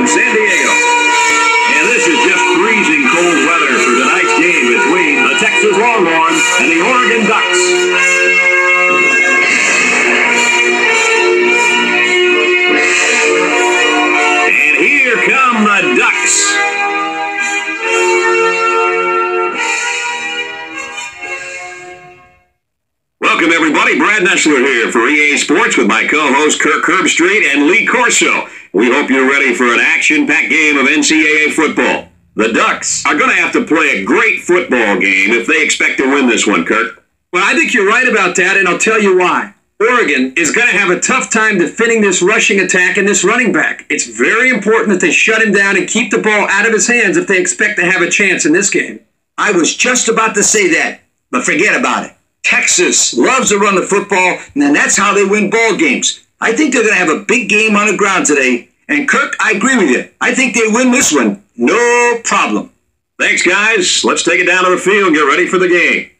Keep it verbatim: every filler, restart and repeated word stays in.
San Diego. And this is just freezing cold weather for tonight's game between the Texas Longhorns and the Oregon Ducks. And here come the Ducks. Welcome, everybody. Brad Nessler here for E A Sports with my co-hosts Kirk Herbstreit and Lee Corso. We hope you're ready for an action-packed game of N C double A football. The Ducks are going to have to play a great football game if they expect to win this one, Kirk. Well, I think you're right about that, and I'll tell you why. Oregon is going to have a tough time defending this rushing attack and this running back. It's very important that they shut him down and keep the ball out of his hands if they expect to have a chance in this game. I was just about to say that, but forget about it. Texas loves to run the football, and that's how they win ball games. I think they're going to have a big game on the ground today. And Kirk, I agree with you. I think they win this one. No problem. Thanks, guys. Let's take it down to the field and get ready for the game.